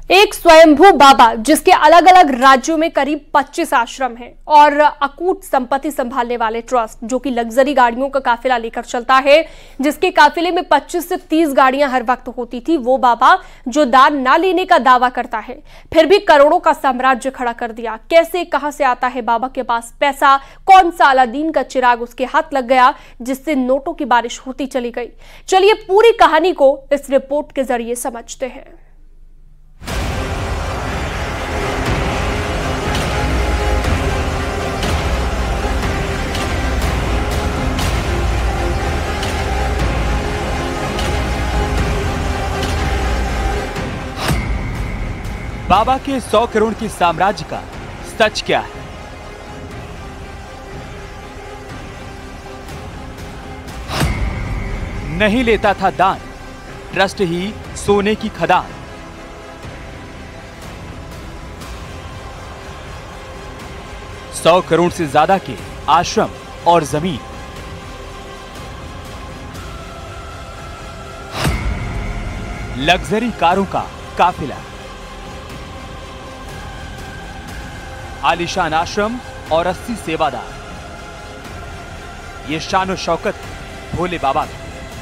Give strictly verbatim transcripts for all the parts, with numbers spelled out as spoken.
एक स्वयंभू बाबा जिसके अलग अलग राज्यों में करीब पच्चीस आश्रम हैं और अकूट संपत्ति संभालने वाले ट्रस्ट जो कि लग्जरी गाड़ियों का काफिला लेकर चलता है, जिसके काफिले में पच्चीस से तीस गाड़ियां हर वक्त होती थी, वो बाबा जो दान ना लेने का दावा करता है फिर भी करोड़ों का साम्राज्य खड़ा कर दिया। कैसे, कहां से आता है बाबा के पास पैसा? कौन सा अलादीन का चिराग उसके हाथ लग गया जिससे नोटों की बारिश होती चली गई? चलिए पूरी कहानी को इस रिपोर्ट के जरिए समझते हैं। बाबा के सौ करोड़ की साम्राज्य का सच क्या है? नहीं लेता था दान, ट्रस्ट ही सोने की खदान। सौ करोड़ से ज्यादा के आश्रम और जमीन, लग्जरी कारों का काफिला, आलीशान आश्रम और अस्सी सेवादार। ये शान और शौकत भोले बाबा की,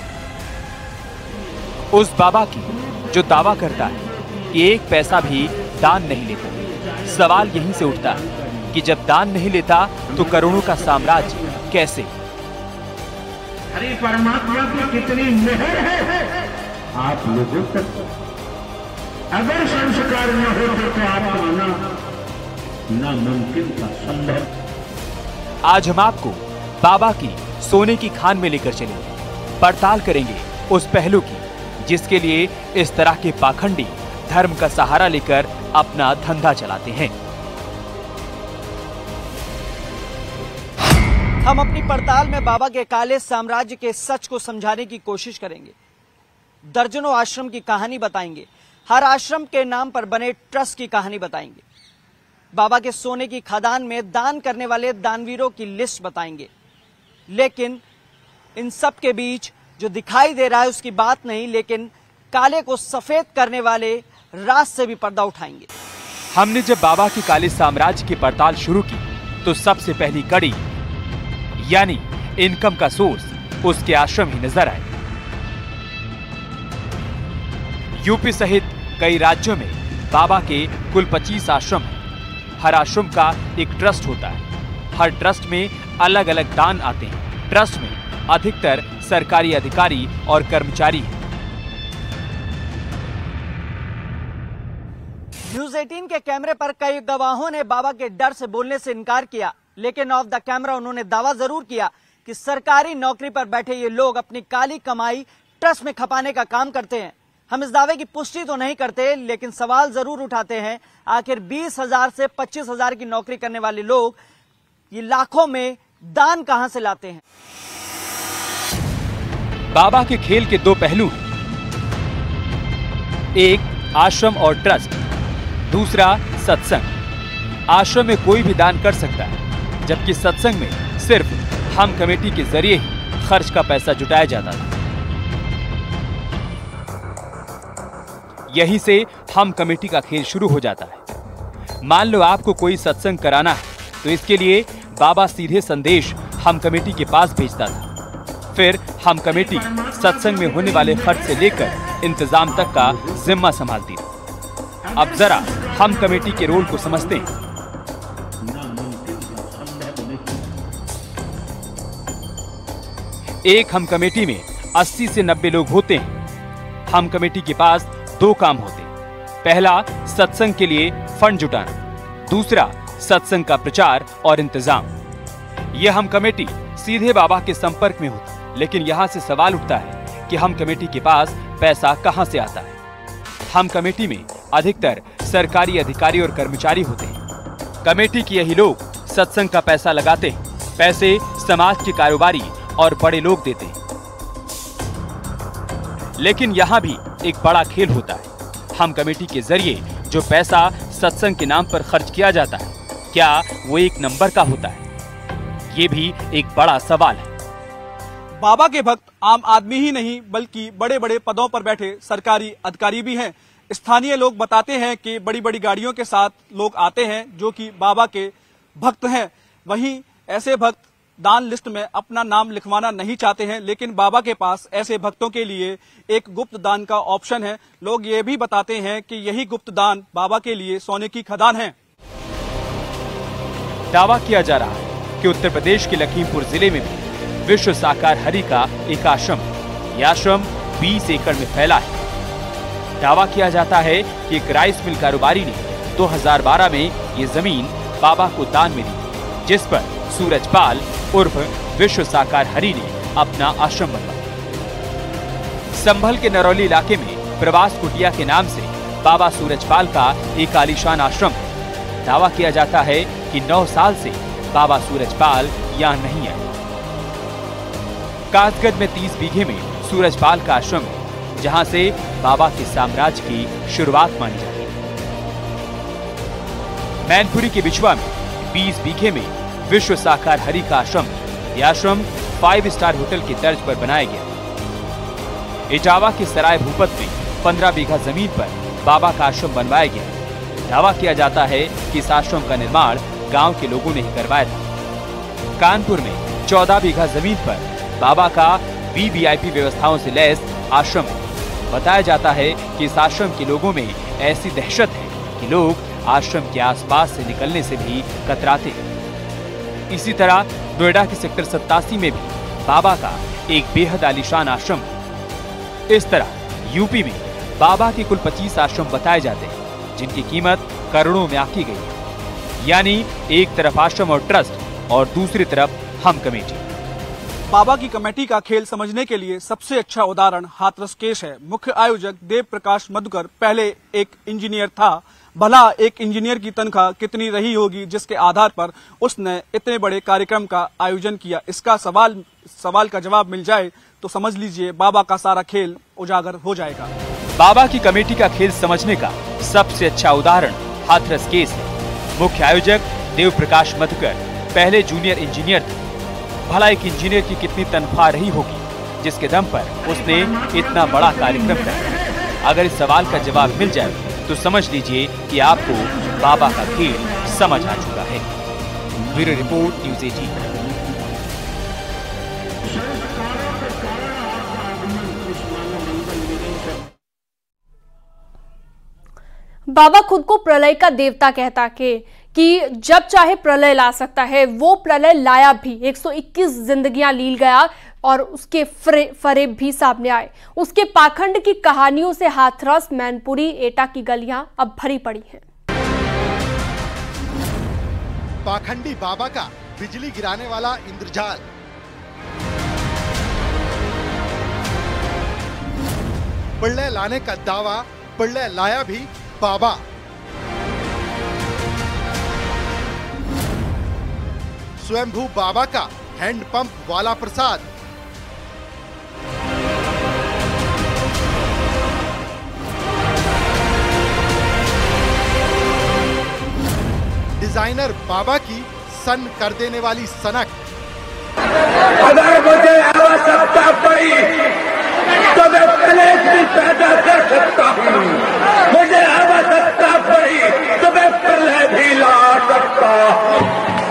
उस बाबा की जो दावा करता है कि एक पैसा भी दान नहीं लेता। सवाल यहीं से उठता है कि जब दान नहीं लेता तो करोड़ों का साम्राज्य कैसे? हरि परमात्मा की कितनी मेहर है आप लोगों तक। अगर संस्कार न हो तो आप आना नामुमकिन का संभव। आज हम आपको बाबा की सोने की खान में लेकर चलेंगे, पड़ताल करेंगे उस पहलू की जिसके लिए इस तरह के पाखंडी धर्म का सहारा लेकर अपना धंधा चलाते हैं। हम अपनी पड़ताल में बाबा के काले साम्राज्य के सच को समझाने की कोशिश करेंगे। दर्जनों आश्रम की कहानी बताएंगे, हर आश्रम के नाम पर बने ट्रस्ट की कहानी बताएंगे, बाबा के सोने की खदान में दान करने वाले दानवीरों की लिस्ट बताएंगे। लेकिन इन सब के बीच जो दिखाई दे रहा है उसकी बात नहीं, लेकिन काले को सफेद करने वाले राज से भी पर्दा उठाएंगे। हमने जब बाबा के काले साम्राज्य की पड़ताल शुरू की तो सबसे पहली कड़ी यानी इनकम का सोर्स उसके आश्रम ही नजर आए। यूपी सहित कई राज्यों में बाबा के कुल पच्चीस आश्रम हैं। हर आश्रम का एक ट्रस्ट होता है। हर ट्रस्ट में अलग अलग दान आते हैं। ट्रस्ट में अधिकतर सरकारी अधिकारी और कर्मचारी हैं। न्यूज़ अठारह के कैमरे पर कई गवाहों ने बाबा के डर से बोलने से इनकार किया, लेकिन ऑफ द कैमरा उन्होंने दावा जरूर किया कि सरकारी नौकरी पर बैठे ये लोग अपनी काली कमाई ट्रस्ट में खपाने का काम करते हैं। हम इस दावे की पुष्टि तो नहीं करते, लेकिन सवाल जरूर उठाते हैं, आखिर बीस हजार से पच्चीस हजार की नौकरी करने वाले लोग ये लाखों में दान कहां से लाते हैं? बाबा के खेल के दो पहलू हैं, एक आश्रम और ट्रस्ट, दूसरा सत्संग। आश्रम में कोई भी दान कर सकता है, जबकि सत्संग में सिर्फ हम कमेटी के जरिए ही खर्च का पैसा जुटाया जाता था। यहीं से हम कमेटी का खेल शुरू हो जाता है। मान लो आपको कोई सत्संग कराना है तो इसके लिए बाबा सीधे संदेश हम कमेटी के पास भेजता था। फिर हम कमेटी सत्संग में होने वाले खर्च से लेकर इंतजाम तक का जिम्मा संभालती थी। अब जरा हम कमेटी के रोल को समझते हैं। एक हम कमेटी में अस्सी से नब्बे लोग होते हैं। हम कमेटी के पास दो काम होते हैं। पहला सत्संग के लिए फंड जुटाना, दूसरा सत्संग का प्रचार और इंतजाम। यह हम कमेटी सीधे बाबा के संपर्क में होती, लेकिन यहाँ से सवाल उठता है कि हम कमेटी के पास पैसा कहाँ से आता है? हम कमेटी में अधिकतर सरकारी अधिकारी और कर्मचारी होते हैं। कमेटी के यही लोग सत्संग का पैसा लगाते हैं। पैसे समाज के कारोबारी और बड़े लोग देते हैं। लेकिन यहाँ भी एक बड़ा खेल होता है। हम कमेटी के जरिए जो पैसा सत्संग के नाम पर खर्च किया जाता है, क्या वो एक नंबर का होता है? ये भी एक बड़ा सवाल है। बाबा के भक्त आम आदमी ही नहीं बल्कि बड़े बड़े पदों पर बैठे सरकारी अधिकारी भी हैं। स्थानीय लोग बताते हैं कि बड़ी बड़ी गाड़ियों के साथ लोग आते हैं जो कि बाबा के भक्त हैं। वहीं ऐसे भक्त दान लिस्ट में अपना नाम लिखवाना नहीं चाहते हैं, लेकिन बाबा के पास ऐसे भक्तों के लिए एक गुप्त दान का ऑप्शन है। लोग ये भी बताते हैं कि यही गुप्त दान बाबा के लिए सोने की खदान है। दावा किया जा रहा है कि उत्तर प्रदेश के लखीमपुर जिले में भी विश्व साकार हरि का एक आश्रम है। यह आश्रम बीस एकड़ में फैला है। दावा किया जाता है कि एक राइस मिल कारोबारी ने दो हज़ार बारह में ये जमीन बाबा को दान में दी, जिस पर सूरजपाल उर्फ विश्व साकार हरि ने अपना आश्रम बनवाया। संभल के नरौली इलाके में प्रवास कुटिया के नाम से बाबा सूरजपाल का एक आलीशान आश्रम है। दावा किया जाता है कि नौ साल से बाबा सूरजपाल यहाँ नहीं आए। कासगंज में तीस बीघे में सूरजपाल का आश्रम है, जहाँ से बाबा के साम्राज्य की शुरुआत मानी जाती है। मैनपुरी के बिछवा में बीस बीघे में विश्व साकार हरि का आश्रम। यह आश्रम फाइव स्टार होटल की तर्ज पर बनाया गया। इटावा के सराय भूपत में पंद्रह बीघा जमीन पर बाबा का आश्रम बनवाया गया। दावा किया जाता है कि इस आश्रम का निर्माण गांव के लोगों ने ही करवाया था। कानपुर में चौदह बीघा जमीन पर बाबा का वीवीआईपी व्यवस्थाओं से लैस आश्रम है। बताया जाता है कि इस आश्रम के लोगों में ऐसी दहशत है कि लोग आश्रम के आसपास से निकलने से भी कतराते हैं। इसी तरह नोएडा के सेक्टर सत्तासी में भी बाबा का एक बेहद आलीशान आश्रम है। इस तरह यूपी में बाबा के कुल पच्चीस आश्रम बताए जाते हैं, जिनकी कीमत करोड़ों में आंकी गई है। यानी एक तरफ आश्रम और ट्रस्ट और दूसरी तरफ हम कमेटी। बाबा की कमेटी का खेल समझने के लिए सबसे अच्छा उदाहरण हाथरस केस है। मुख्य आयोजक देव प्रकाश मधुकर पहले एक इंजीनियर था। भला एक इंजीनियर की तनख्वाह कितनी रही होगी जिसके आधार पर उसने इतने बड़े कार्यक्रम का आयोजन किया? इसका सवाल सवाल का जवाब मिल जाए तो समझ लीजिए बाबा का सारा खेल उजागर हो जाएगा। बाबा की कमेटी का खेल समझने का सबसे अच्छा उदाहरण हाथरस केस है। मुख्य आयोजक देव प्रकाश मधुकर पहले जूनियर इंजीनियर थे। भला एक इंजीनियर की कितनी तनख्वाह रही होगी जिसके दम पर उसने इतना बड़ा कार्यक्रम किया? अगर इस सवाल का जवाब मिल जाए तो समझ लीजिए कि आपको बाबा का खेल समझ आ चुका है। ब्यूरो रिपोर्ट न्यूज़ अठारह। बाबा खुद को प्रलय का देवता कहता के कि जब चाहे प्रलय ला सकता है। वो प्रलय लाया भी। एक सौ इक्कीस जिंदगियां लील गया और उसके फरेब भी सामने आए। उसके पाखंड की कहानियों से हाथरस, मैनपुरी, एटा की गलियां अब भरी पड़ी हैं। पाखंडी बाबा का बिजली गिराने वाला इंद्रजाल, प्रलय लाने का दावा, प्रलय लाया भी बाबा। स्वयंभू बाबा का हैंडपंप वाला प्रसाद, डिजाइनर बाबा की सन कर देने वाली सनक। अगर मुझे आवश्यकता पड़ी तो मैं प्लेट भी पैदा कर सकता हूँ। मुझे आवश्यकता पड़ी तो मैं प्रलय भी ला सकता हूँ।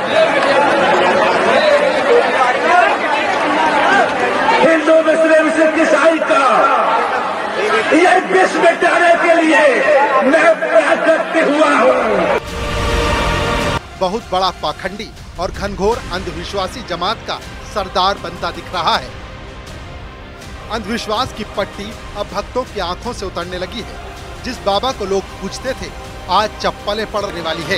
हिंदू मुस्लिम सिख ईसाई का ये विश्व मिटाने के लिए मैं प्राकृत हुआ हूँ। बहुत बड़ा पाखंडी और घनघोर अंधविश्वासी जमात का सरदार बनता दिख रहा है। अंधविश्वास की पट्टी अब भक्तों की आंखों से उतरने लगी है। जिस बाबा को लोग पूजते थे आज चप्पलें पड़ने वाली है।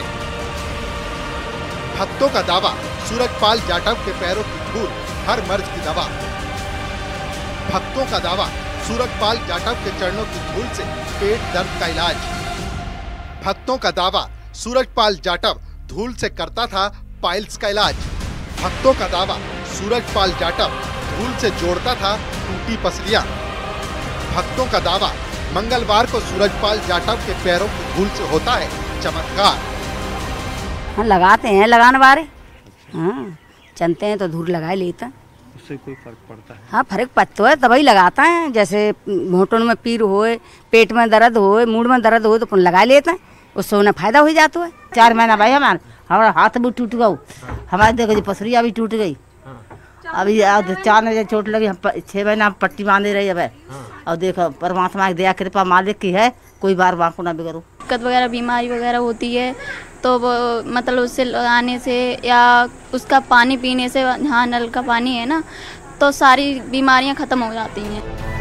भक्तों का दावा, सूरजपाल जाटव के पैरों की धूल हर मर्ज की दवा। भक्तों का दावा, सूरजपाल जाटव के चरणों की धूल से पेट दर्द का इलाज। भक्तों का दावा, सूरजपाल जाटव धूल से करता था पाइल्स का इलाज। भक्तों का दावा, सूरजपाल जाटव धूल से जोड़ता था टूटी पसलियां। भक्तों का दावा, मंगलवार को सूरजपाल जाटव के पैरों की धूल से होता है चमत्कार। हाँ लगाते हैं लगाने वाले, हाँ चलते हैं तो धूल लगा लेता। उससे कोई फर्क पड़ता है? हाँ फर्क पड़ता है, दवाई लगाता है। जैसे घुटनों में पीर होए, पेट में दर्द होए, मूड में दर्द हो तो अपन लगा लेते हैं, उससे उन्हें फायदा हो जाता है। चार महीना भाई हमारा हमारा हाथ भी टूट गया, हमारे देखो जी पसरिया भी टूट गई। अभी चार बजे चोट लगी, हम छः महीना पट्टी बांधे रही अब। और देखो परमात्मा की दया कृपा मालिक की है, कोई बार बांको ना बिगड़ो। दिक्कत वगैरह बीमारी वगैरह होती है तो वो मतलब उससे लगाने से या उसका पानी पीने से, हाँ नल का पानी है ना, तो सारी बीमारियां खत्म हो जाती हैं।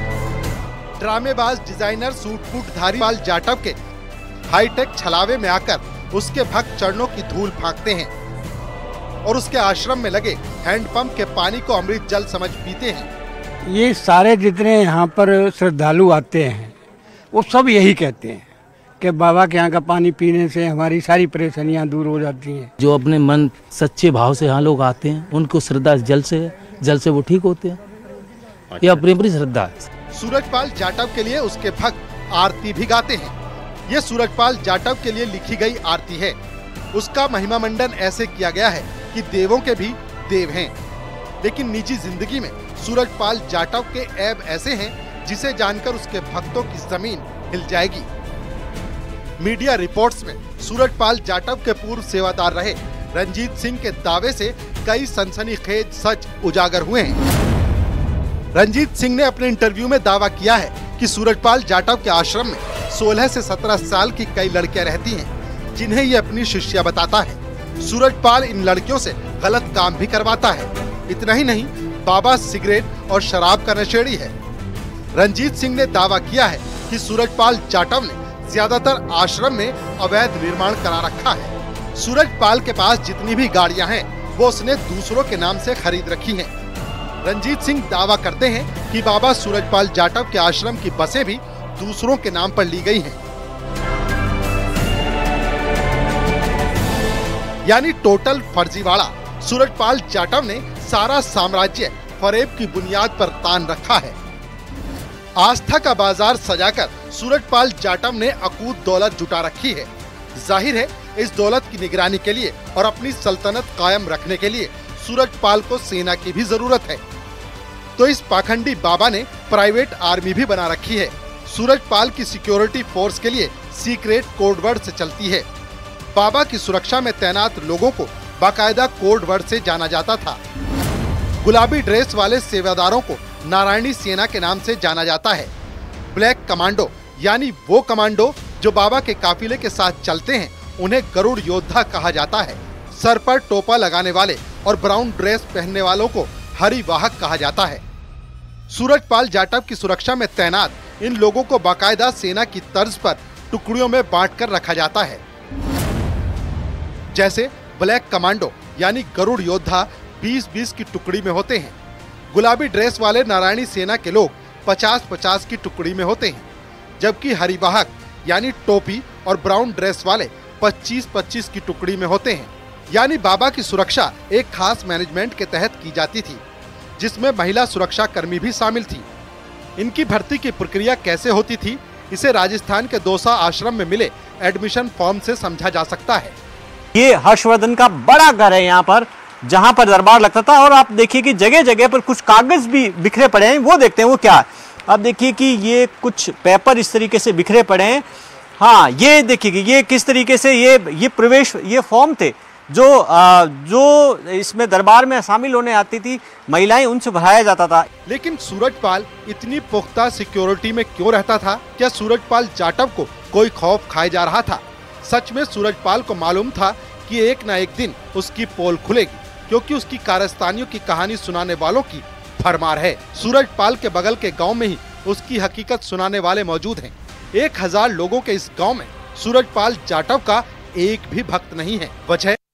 ड्रामेबाज डिजाइनर सूट फूट धारीवाल जाटव के हाईटेक छलावे में आकर उसके भक्त चरणों की धूल फांकते हैं और उसके आश्रम में लगे हैंडपंप के पानी को अमृत जल समझ पीते हैं। ये सारे जितने यहाँ पर श्रद्धालु आते हैं वो सब यही कहते हैं कि बाबा के यहाँ का पानी पीने से हमारी सारी परेशानियाँ दूर हो जाती हैं। जो अपने मन सच्चे भाव से यहाँ लोग आते हैं, उनको श्रद्धा जल से जल से वो ठीक होते हैं। अच्छा। ये अपनी अपनी श्रद्धा है। सूरजपाल जाटव के लिए उसके भक्त आरती भी गाते हैं। ये सूरजपाल जाटव के लिए लिखी गई आरती है। उसका महिमा मंडन ऐसे किया गया है कि देवों के भी देव हैं, लेकिन निजी जिंदगी में सूरजपाल जाटव के ऐब ऐसे हैं जिसे जानकर उसके भक्तों की जमीन हिल जाएगी। मीडिया रिपोर्ट्स में सूरजपाल जाटव के पूर्व सेवादार रहे रंजीत सिंह के दावे से कई सनसनीखेज सच उजागर हुए हैं। रंजीत सिंह ने अपने इंटरव्यू में दावा किया है कि सूरजपाल जाटव के आश्रम में सोलह से सत्रह साल की कई लड़कियां रहती हैं, जिन्हें ये अपनी शिष्या बताता है। सूरजपाल इन लड़कियों से गलत काम भी करवाता है। इतना ही नहीं, बाबा सिगरेट और शराब का नशेड़ी है। रंजीत सिंह ने दावा किया है कि सूरजपाल जाटव ने ज्यादातर आश्रम में अवैध निर्माण करा रखा है। सूरजपाल के पास जितनी भी गाड़ियां हैं वो उसने दूसरों के नाम से खरीद रखी हैं। रंजीत सिंह दावा करते हैं कि बाबा सूरजपाल जाटव के आश्रम की बसें भी दूसरों के नाम पर ली गई हैं। यानी टोटल फर्जीवाड़ा। सूरजपाल जाटव ने सारा साम्राज्य फरेब की बुनियाद पर तान रखा है। आस्था का बाजार सजाकर सूरजपाल जाटव ने अकूत दौलत जुटा रखी है। जाहिर है इस दौलत की निगरानी के लिए और अपनी सल्तनत कायम रखने के लिए सूरजपाल को सेना की भी जरूरत है। तो इस पाखंडी बाबा ने प्राइवेट आर्मी भी बना रखी है। सूरजपाल की सिक्योरिटी फोर्स के लिए सीक्रेट कोड वर्ड से चलती है। बाबा की सुरक्षा में तैनात लोगों को बाकायदा कोड वर्ड से जाना जाता था। गुलाबी ड्रेस वाले सेवादारों को नारायणी सेना के नाम से जाना जाता है। ब्लैक कमांडो यानी वो कमांडो जो बाबा के काफिले के साथ चलते हैं, उन्हें गरुड़ योद्धा कहा जाता है। सर पर टोपा लगाने वाले और ब्राउन ड्रेस पहनने वालों को हरिवाहक कहा जाता है। सूरजपाल जाटव की सुरक्षा में तैनात इन लोगों को बाकायदा सेना की तर्ज पर टुकड़ियों में बांटकर रखा जाता है। जैसे ब्लैक कमांडो यानी गरुड़ योद्धा बीस बीस की टुकड़ी में होते हैं। गुलाबी ड्रेस वाले नारायणी सेना के लोग पचास पचास की टुकड़ी में होते हैं, जबकि हरिवाहक यानी टोपी और ब्राउन ड्रेस वाले पच्चीस पच्चीस की टुकड़ी में होते हैं। यानी बाबा की सुरक्षा एक खास मैनेजमेंट के तहत की जाती थी, जिसमें महिला सुरक्षा कर्मी भी शामिल थी। इनकी भर्ती की प्रक्रिया कैसे होती थी, इसे राजस्थान के दौसा आश्रम में मिले एडमिशन फॉर्म से समझा जा सकता है। ये हर्षवर्धन का बड़ा घर है यहाँ पर, जहां पर दरबार लगता था। और आप देखिए कि जगह जगह पर कुछ कागज भी बिखरे पड़े हैं, वो देखते हैं वो क्या है। आप देखिए कि ये कुछ पेपर इस तरीके से बिखरे पड़े हैं। हाँ, ये देखिए कि ये किस तरीके से ये ये प्रवेश ये फॉर्म थे जो आ, जो इसमें दरबार में शामिल होने आती थी महिलाएं, उनसे भराया जाता था। लेकिन सूरजपाल इतनी पुख्ता सिक्योरिटी में क्यों रहता था? क्या सूरजपाल जाटव को कोई खौफ खाए जा रहा था? सच में सूरजपाल को मालूम था कि एक न एक दिन उसकी पोल खुलेगी, क्योंकि उसकी कारस्तानियों की कहानी सुनाने वालों की भरमार है। सूरजपाल के बगल के गांव में ही उसकी हकीकत सुनाने वाले मौजूद हैं। एक हजार लोगों के इस गांव में सूरजपाल जाटव का एक भी भक्त नहीं है। वजह